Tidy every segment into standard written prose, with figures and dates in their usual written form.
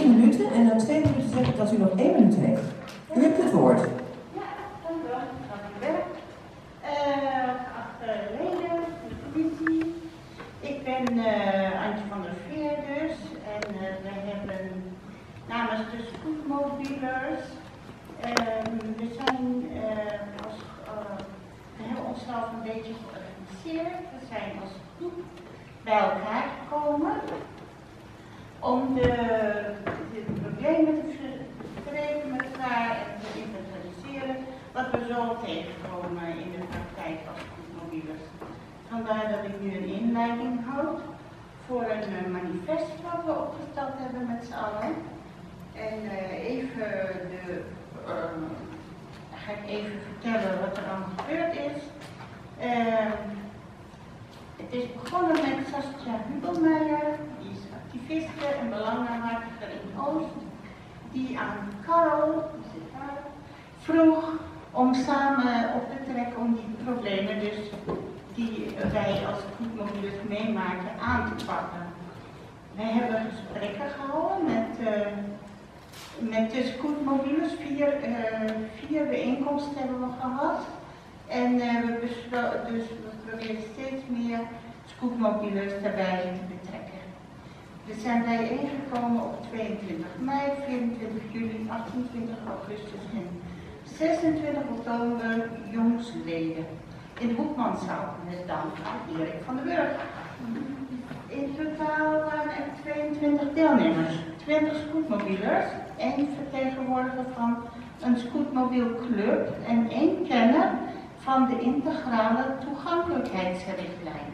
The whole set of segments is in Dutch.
3 minuten en na 2 minuten zeg ik dat u nog 1 minuut heeft. U hebt het woord. Ja, dank u wel. Dank u wel. Geachte leden van de commissie. Ik ben Antje van der Veer dus. En we hebben namens de scootmobielers. We hebben onszelf een beetje georganiseerd. We zijn als groep bij elkaar gekomen om de problemen te bespreken met elkaar en te inventariseren wat we zo tegenkomen in de praktijk als scootmobielers. Vandaar dat ik nu een inleiding houd voor een manifest wat we opgesteld hebben met z'n allen. En ga ik even vertellen wat er allemaal gebeurd is. Het is begonnen met Saskia Hubelmeijer, die is activiste en belangenhartiger in Oost, die aan Karel vroeg om samen op te trekken om die problemen dus die wij als scootmobielers meemaken aan te pakken. Wij hebben gesprekken gehouden met de scootmobielers, vier bijeenkomsten hebben we gehad. En we proberen steeds meer scootmobielers daarbij te betrekken. We zijn bijeengekomen op 22 mei, 24 juli, 28 augustus en 26 oktober jongsleden. In de Hoekmanzaal met dank aan Erik van den Burg. In totaal waren er 22 deelnemers, 20 scootmobielers, 1 vertegenwoordiger van een scootmobielclub en 1 kenner van de integrale toegankelijkheidsrichtlijnen.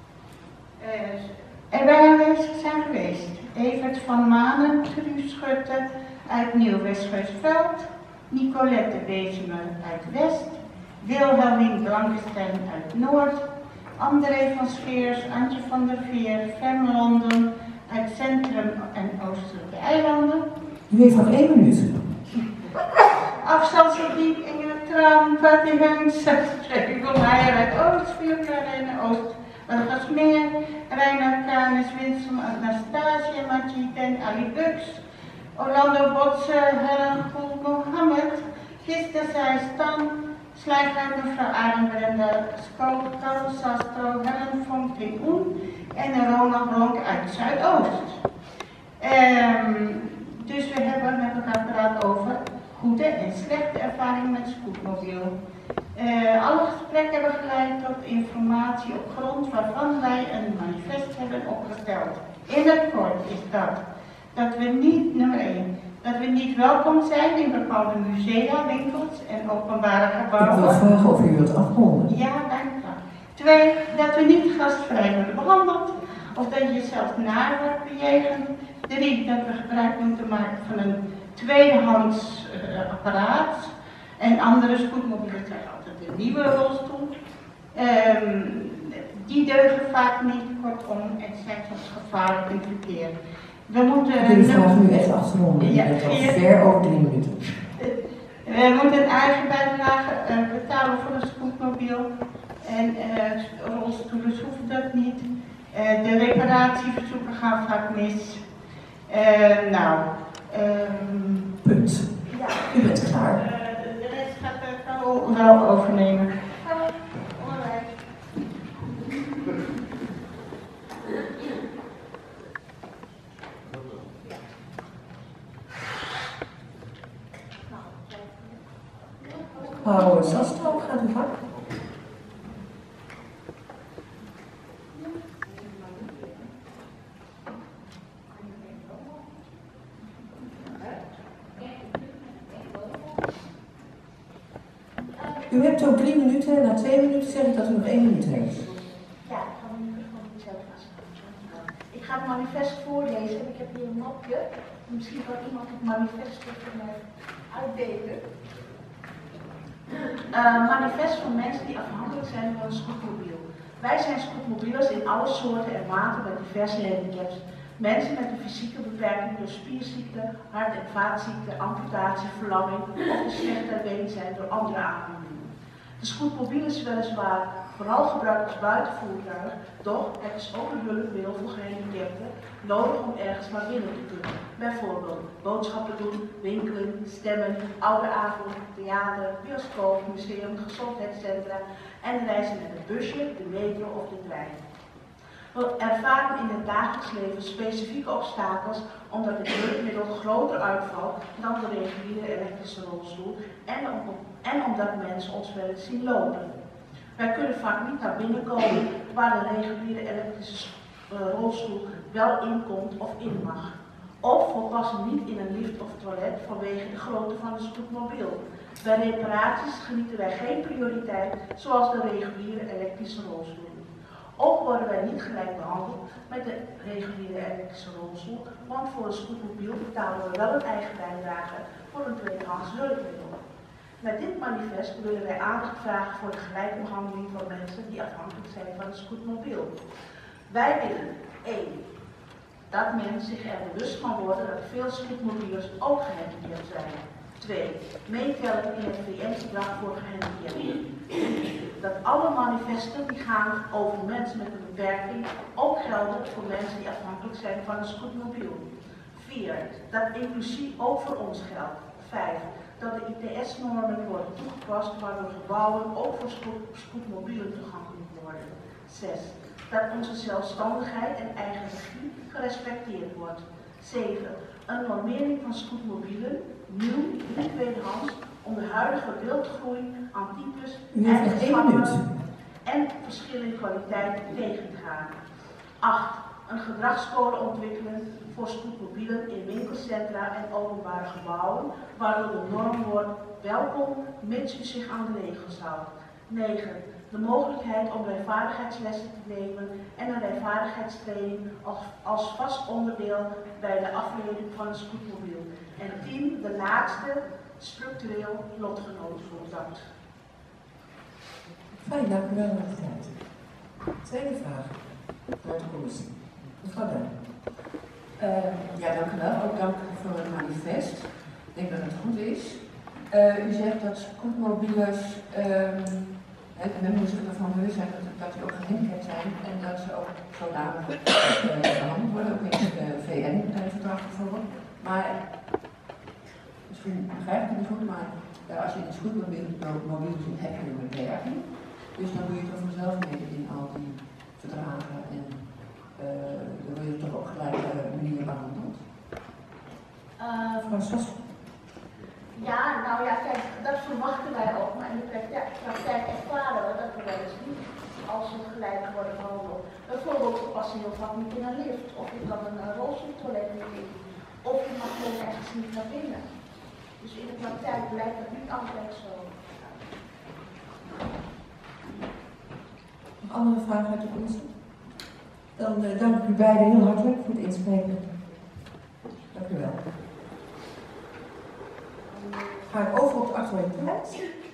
Erbij aanwezig zijn geweest Evert van Manen, Truus Schutte uit Nieuw-Westgeusveld, Nicolette Bezemer uit West, Wilhelmien Blankenstein uit Noord, André van Scheers, Antje van der Veer, Fem Londen uit Centrum en Oostelijke Eilanden. U heeft nog 1 minuut. Afstandsgebied Inge Tram, Patty Hens, Hubelmeijer uit Oost, Vierklarijn Oost, Gasmeer, Reinhard Kanis, Winston, Anastasia, Majid Ali Bux, Orlando Botsen, Helen Gould, Mohammed, Gista Stan, Slijkhuis, mevrouw Arenbrenda, Skoot, Karel Sastro, Helen von Oen en Ronald Blonk uit Zuidoost. Dus we hebben met elkaar gepraat over goede en slechte ervaringen met scootmobiel. Alle gesprekken hebben geleid tot informatie op grond waarvan wij een manifest hebben opgesteld. In het kort is dat we niet, nummer 1, dat we niet welkom zijn in bepaalde musea, winkels en openbare gebouwen. Ik wil vragen of u wilt afronden. Ja, dank u. 2, dat we niet gastvrij worden behandeld of dat je jezelf naar wordt bejegend. 3, dat we gebruik moeten maken van een tweedehands apparaat. En andere scootmobielen krijgen altijd een nieuwe rolstoel. Die deugen vaak niet, kortom, en zijn soms gevaarlijk in verkeer. We moeten. Ik vraag nu echt afronden. Ja, je bent al ver over 3 minuten. We moeten een eigen bijdrage betalen voor een scootmobiel. En rolstoelers hoeven dat niet. De reparatieverzoeken gaan vaak mis. Punt. Ja. U bent klaar. De rest gaat Karel wel overnemen. Onderwijs. Mevrouw Sastro, gaat u gang. U hebt ook 3 minuten en na 2 minuten zeg ik dat u nog 1 minuut heeft. Ja, ik ga mijn microfoon zelf aansluiten. Ik ga het manifest voorlezen. Ik heb hier een mapje. Misschien kan iemand het manifest voor mij uitdelen. Manifest van mensen die afhankelijk zijn van een scootmobiel. Wij zijn scootmobielers in alle soorten en maten met diverse handicaps. Mensen met een fysieke beperking door spierziekte, hart- en vaatziekte, amputatie, verlamming of een slechte been zijn door andere aandoeningen. De scootmobiel is weliswaar vooral gebruikt als buitenvoertuig, doch het is ook een hulpmiddel voor gehandicapten nodig om ergens maar binnen te kunnen. Bijvoorbeeld boodschappen doen, winkelen, stemmen, ouderavond, theater, bioscoop, museum, gezondheidscentra en reizen met een busje, de metro of de trein. We ervaren in het dagelijks leven specifieke obstakels omdat het hulpmiddel groter uitvalt dan de reguliere elektrische rolstoel en omdat mensen ons wel eens zien lopen. Wij kunnen vaak niet naar binnen komen waar de reguliere elektrische rolstoel wel in komt of in mag. Of we passen niet in een lift of toilet vanwege de grootte van de scootmobiel. Bij reparaties genieten wij geen prioriteit zoals de reguliere elektrische rolstoel. Ook worden wij niet gelijk behandeld met de reguliere elektrische rolstoel, want voor een scootmobiel betalen we wel een eigen bijdrage voor een tweedehands hulpmiddel. Met dit manifest willen wij aandacht vragen voor de gelijke behandeling van mensen die afhankelijk zijn van een scootmobiel. Wij willen 1. Dat men zich er bewust van worden dat veel scootmobielers ook gehandicapt zijn. 2. Meetellen in het VN-verdrag voor gehandicapten. 3. Dat alle manifesten die gaan over mensen met een beperking ook gelden voor mensen die afhankelijk zijn van een scootmobiel. 4. Dat inclusie ook voor ons geldt. 5. Dat de ITS-normen worden toegepast waardoor gebouwen ook voor scootmobielen toegankelijk worden. 6. Dat onze zelfstandigheid en eigen regie gerespecteerd wordt. 7. Een normering van scootmobielen, nieuw en tweedehands, om de huidige wildgroei aan types en verschillen in kwaliteit tegen te gaan. 8. Een gedragscode ontwikkelen voor scootmobielen in winkelcentra en openbare gebouwen, waardoor de norm wordt welkom mits u zich aan de regels houdt. 9. De mogelijkheid om rijvaardigheidslessen te nemen en een rijvaardigheidstraining als vast onderdeel bij de afleiding van een scootmobiel. En 10. De laatste, structureel lotgenotencontact. Fijn, dank u wel voor de tijd. Tweede vraag naar de commissie. Mevrouw Duin. Ja, dank u wel. Ook dank voor het manifest. Ik denk dat het goed is. U zegt dat scootmobielers, men moet zich ervan bewust zijn dat die ook gehandicapt zijn en dat ze ook zodanig behandeld worden, ook in het VN-verdrag bijvoorbeeld. Maar, misschien begrijp ik het niet goed, maar als je in een scootmobiel zit, heb je een beperking. Dus dan doe je toch vanzelf mee in al die verdragen en dan word je toch op gelijke manier behandeld. Ja, nou ja, kijk, dat verwachten wij ook, maar in de praktijk ervaren we dat we wel eens niet als we gelijk worden behandeld. Bijvoorbeeld, we passen heel vaak niet in een lift, of je kan een rolstoeltoilet niet in, of je mag gewoon ergens niet naar binnen. Dus in de praktijk blijkt dat niet altijd zo. Nog andere vragen uit de commissie? Dan dank ik u beiden heel hartelijk voor het inspreken. Dank u wel. Ga ik over op de actualiteit.